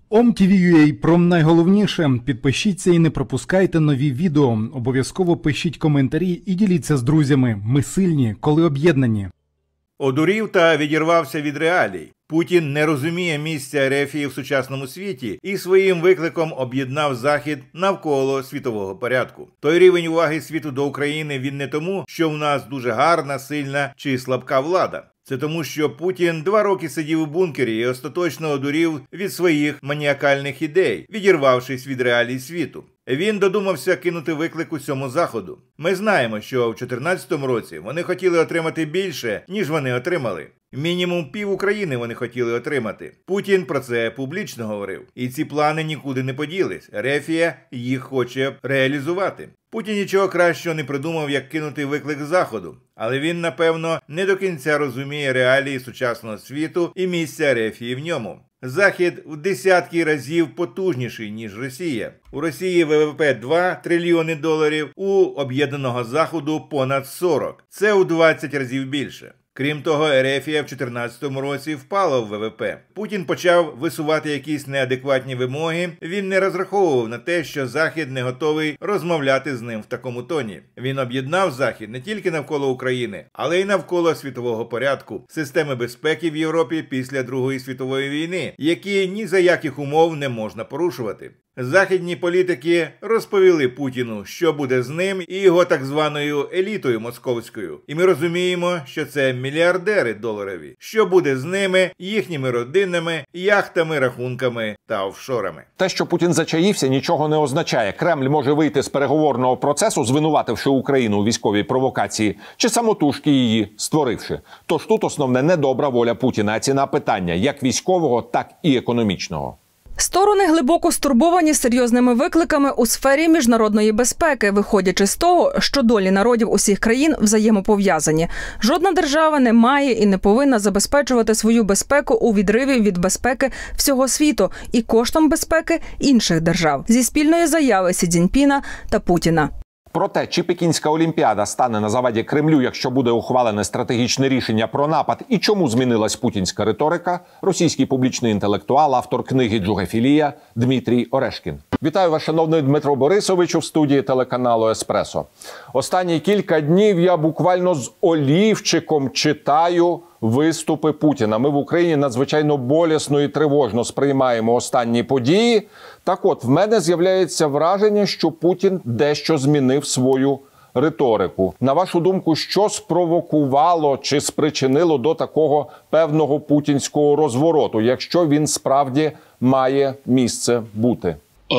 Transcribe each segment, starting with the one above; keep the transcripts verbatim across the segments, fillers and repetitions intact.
ом.ті.ві.ю.а про найголовніше. Підпишіться і не пропускайте нові відео. Обов'язково пишіть коментарі і діліться з друзями. Ми сильні, коли об'єднані. Одурів та відірвався від реалій. Путін не розуміє місця РФ в сучасному світі і своїм викликом об'єднав Захід навколо світового порядку. Той рівень уваги світу до України він не тому, що в нас дуже гарна, сильна чи слабка влада. Це тому, що Путін два роки сидів у бункері і остаточно одурів від своїх маніакальних ідей, відірвавшись від реалій світу. Він додумався кинути виклик усьому Заходу. Ми знаємо, що в дві тисячі чотирнадцятому році вони хотіли отримати більше, ніж вони отримали. Мінімум пів України вони хотіли отримати. Путін про це публічно говорив. І ці плани нікуди не поділись. Рефія їх хоче реалізувати. Путін нічого кращого не придумав, як кинути виклик Заходу. Але він, напевно, не до кінця розуміє реалії сучасного світу і місця Рефії в ньому. Захід в десятки разів потужніший, ніж Росія. У Росії ВВП два трильйони доларів, у об'єднаного Заходу понад сорок. Це у двадцять разів більше. Крім того, Рефія в дві тисячі чотирнадцятому році впала в ВВП. Путін почав висувати якісь неадекватні вимоги. Він не розраховував на те, що Захід не готовий розмовляти з ним в такому тоні. Він об'єднав Захід не тільки навколо України, але й навколо світового порядку, системи безпеки в Європі після Другої світової війни, які ні за яких умов не можна порушувати. Західні політики розповіли Путіну, що буде з ним і його так званою елітою московською. І ми розуміємо, що це мільярдери доларові. Що буде з ними, їхніми родинами, яхтами, рахунками та офшорами. Те, що Путін зачаївся, нічого не означає. Кремль може вийти з переговорного процесу, звинувативши Україну у військовій провокації, чи самотужки її створивши. Тож тут основне не добра воля Путіна, а ціна питання, як військового, так і економічного. Сторони глибоко стурбовані серйозними викликами у сфері міжнародної безпеки, виходячи з того, що долі народів усіх країн взаємопов'язані. Жодна держава не має і не повинна забезпечувати свою безпеку у відриві від безпеки всього світу і коштом безпеки інших держав. Зі спільної заяви Сі Цзіньпіна та Путіна. Про те, чи Пекінська Олімпіада стане на заваді Кремлю, якщо буде ухвалене стратегічне рішення про напад, і чому змінилась путінська риторика, російський публічний інтелектуал, автор книги «Джугефілія» Дмитрій Орешкін. Вітаю вас, шановний Дмитро Борисовичу, в студії телеканалу «Еспресо». Останні кілька днів я буквально з олівчиком читаю виступи Путіна. Ми в Україні надзвичайно болісно і тривожно сприймаємо останні події. Так от, в мене з'являється враження, що Путін дещо змінив свою риторику. На вашу думку, що спровокувало чи спричинило до такого певного путінського розвороту, якщо він справді має місце бути?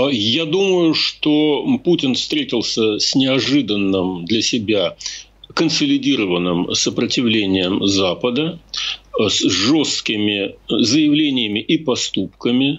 Я думаю, что Путин встретился с неожиданным для себя консолидированным сопротивлением Запада, с жесткими заявлениями и поступками.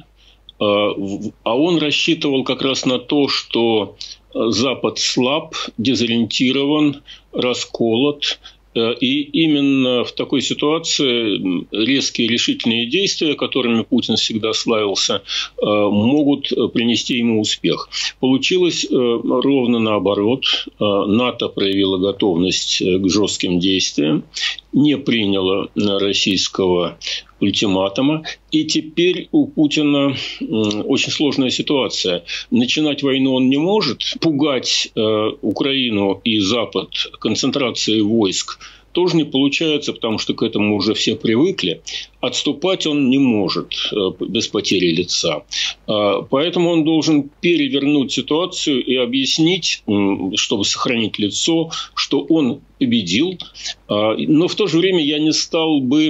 А он рассчитывал как раз на то, что Запад слаб, дезориентирован, расколот. И именно в такой ситуации резкие решительные действия, которыми Путин всегда славился, могут принести ему успех. Получилось ровно наоборот. НАТО проявило готовность к жестким действиям, не приняло российского ультиматума. И теперь у Путина очень сложная ситуация. Начинать войну он не может. Пугать э, Украину и Запад концентрацией войск тоже не получается, потому что к этому уже все привыкли. Отступать он не может э, без потери лица. Э, поэтому он должен перевернуть ситуацию и объяснить, э, чтобы сохранить лицо, что он победил. Э, но в то же время я не стал бы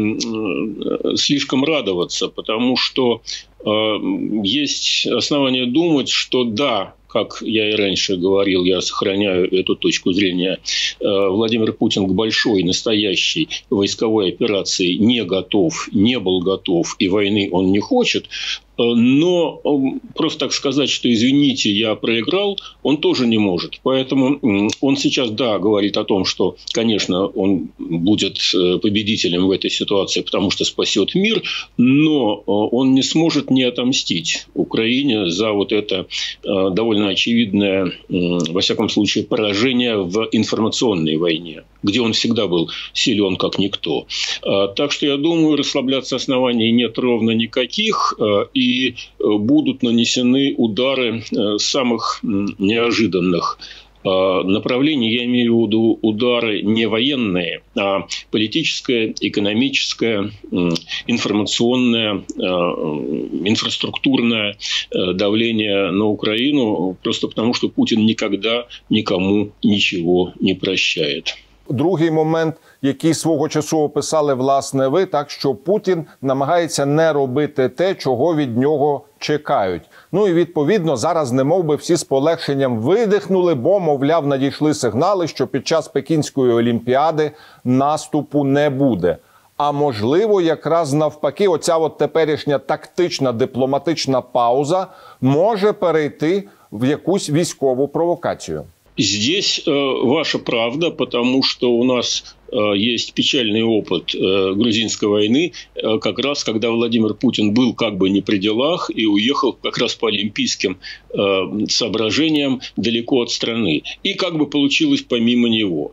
э, слишком радоваться, потому что э, есть основания думать, что да, как я и раньше говорил, я сохраняю эту точку зрения, Владимир Путин к большой, настоящей войсковой операции не готов, не был готов, и войны он не хочет. Но просто так сказать, что извините, я проиграл, он тоже не может. Поэтому он сейчас, да, говорит о том, что, конечно, он будет победителем в этой ситуации, потому что спасет мир, но он не сможет не отомстить Украине за вот это довольно очевидное, во всяком случае, поражение в информационной войне. где он всегда был силен как никто. Так что, я думаю, расслабляться оснований нет ровно никаких, и будут нанесены удары самых неожиданных направлений. Я имею в виду удары не военные, а политическое, экономическое, информационное, инфраструктурное давление на Украину, просто потому, что Путин никогда никому ничего не прощает. Другий момент, який свого часу описали, власне, ви, так що Путін намагається не робити те, чого від нього чекають. Ну і, відповідно, зараз немов би всі з полегшенням видихнули, бо, мовляв, надійшли сигнали, що під час Пекінської Олімпіади наступу не буде. А можливо, якраз навпаки, оця от теперішня тактична дипломатична пауза може перейти в якусь військову провокацію. Здесь э, ваша правда, потому что у нас э, есть печальный опыт э, грузинской войны, э, как раз когда Владимир Путин был как бы не при делах и уехал как раз по олимпийским э, соображениям далеко от страны. И как бы получилось помимо него.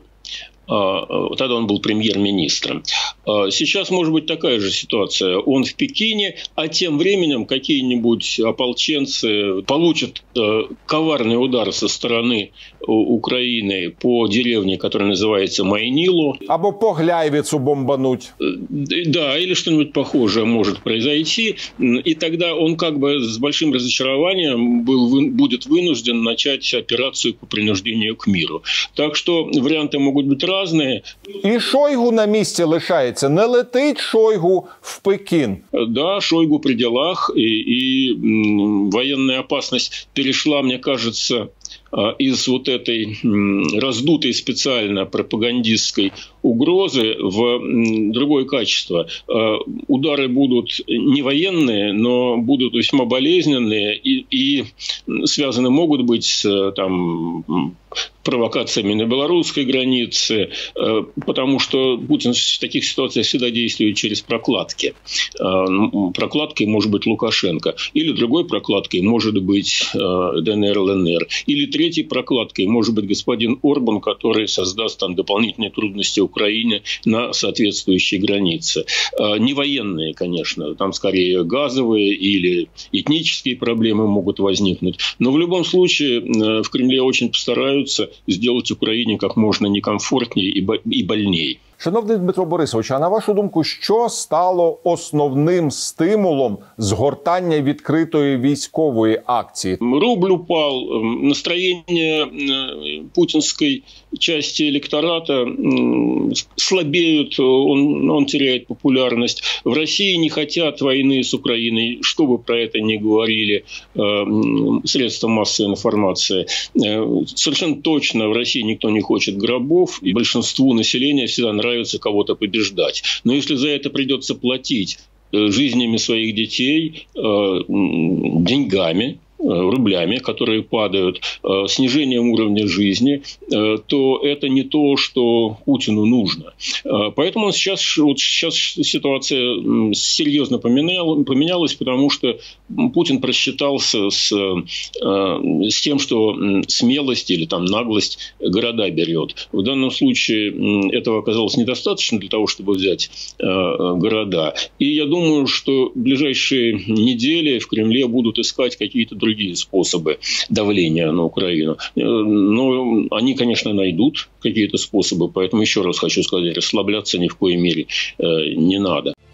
Тогда он был премьер-министром. Сейчас может быть такая же ситуация. Он в Пекине, а тем временем какие-нибудь ополченцы получат коварный удар со стороны Украины по деревне, которая называется Майнило. Або по Гляйвицу бомбануть. Да, или что-нибудь похожее может произойти. И тогда он как бы с большим разочарованием был, будет вынужден начать операцию по принуждению к миру. Так что варианты могут быть разные. І Шойгу на місці лишається. Не летить Шойгу в Пекин. Да, Шойгу при делах. И, и м, военная опасность перешла, мне кажется, из вот этой раздутой специально пропагандистской угрозы в другое качество. Удары будут не военные, но будут весьма болезненные и, и связаны могут быть с там, провокациями на белорусской границе, потому что Путин в таких ситуациях всегда действует через прокладки. Прокладкой может быть Лукашенко, или другой прокладкой может быть ДНР, ЛНР, или третьей прокладкой может быть господин Орбан, который создаст там дополнительные трудности Украине на соответствующей границе. Не военные, конечно, там скорее газовые или этнические проблемы могут возникнуть. Но в любом случае в Кремле очень постараются сделать Украине как можно некомфортнее и больнее. Шановний Дмитро Борисович, а на вашу думку, що стало основним стимулом згортання відкритої військової акції? Рубль упал, настроение путинской части электората слабеют, он, он теряет популярность. В России не хотят войны с Украиной, что бы про это ни говорили средства массовой информации. Совершенно точно в России никто не хочет гробов, и большинству населения всегда нравится кого-то побеждать. Но если за это придется платить жизнями своих детей, деньгами, рублями, которые падают, снижением уровня жизни, то это не то, что Путину нужно. Поэтому сейчас, вот сейчас ситуация серьезно поменялась, потому что Путин просчитался с, с тем, что смелость или там наглость города берет. В данном случае этого оказалось недостаточно для того, чтобы взять города. И я думаю, что в ближайшие недели в Кремле будут искать какие-то другие другие способы давления на Украину. Но они, конечно, найдут какие-то способы. Поэтому еще раз хочу сказать, расслабляться ни в коей мере не надо.